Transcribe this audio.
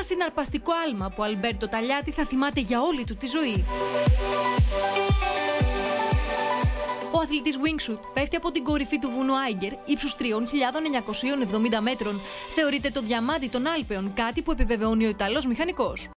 συναρπαστικό άλμα που ο Αλμπέρτο Ταλιάτη θα θυμάται για όλη του τη ζωή. Ο αθλητής Wingsuit πέφτει από την κορυφή του βουνού Άιγκερ, ύψους 3.970 μέτρων. Θεωρείται το διαμάντι των Άλπαιων, κάτι που επιβεβαιώνει ο Ιταλός μηχανικός.